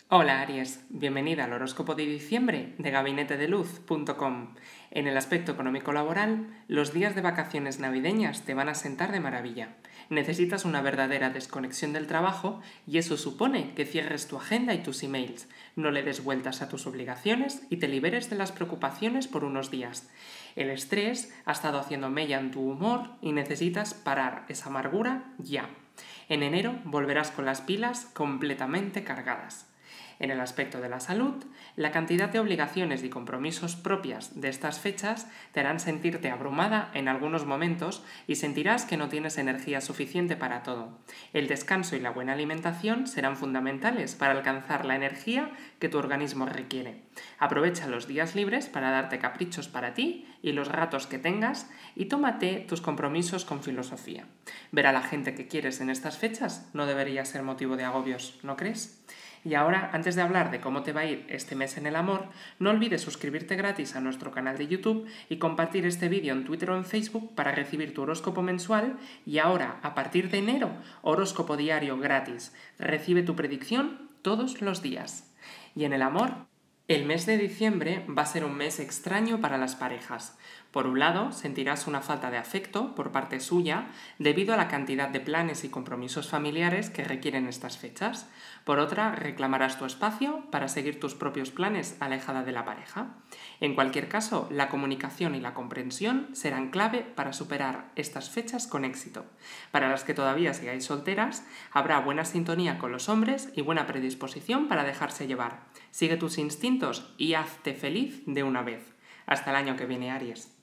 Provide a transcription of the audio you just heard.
Hola Aries, bienvenida al horóscopo de diciembre de gabinetedeluz.com. En el aspecto económico laboral, los días de vacaciones navideñas te van a sentar de maravilla. Necesitas una verdadera desconexión del trabajo y eso supone que cierres tu agenda y tus emails, no le des vueltas a tus obligaciones y te liberes de las preocupaciones por unos días. El estrés ha estado haciendo mella en tu humor y necesitas parar esa amargura ya. En enero volverás con las pilas completamente cargadas. En el aspecto de la salud, la cantidad de obligaciones y compromisos propias de estas fechas te harán sentirte abrumada en algunos momentos y sentirás que no tienes energía suficiente para todo. El descanso y la buena alimentación serán fundamentales para alcanzar la energía que tu organismo requiere. Aprovecha los días libres para darte caprichos para ti y los ratos que tengas y tómate tus compromisos con filosofía. Ver a la gente que quieres en estas fechas no debería ser motivo de agobios, ¿no crees? Y ahora, antes de hablar de cómo te va a ir este mes en el amor, no olvides suscribirte gratis a nuestro canal de YouTube y compartir este vídeo en Twitter o en Facebook para recibir tu horóscopo mensual y ahora, a partir de enero, horóscopo diario gratis. Recibe tu predicción todos los días. Y en el amor, el mes de diciembre va a ser un mes extraño para las parejas. Por un lado, sentirás una falta de afecto por parte suya debido a la cantidad de planes y compromisos familiares que requieren estas fechas. Por otra, reclamarás tu espacio para seguir tus propios planes alejada de la pareja. En cualquier caso, la comunicación y la comprensión serán clave para superar estas fechas con éxito. Para las que todavía sigáis solteras, habrá buena sintonía con los hombres y buena predisposición para dejarse llevar. Sigue tus instintos y hazte feliz de una vez. Hasta el año que viene, Aries.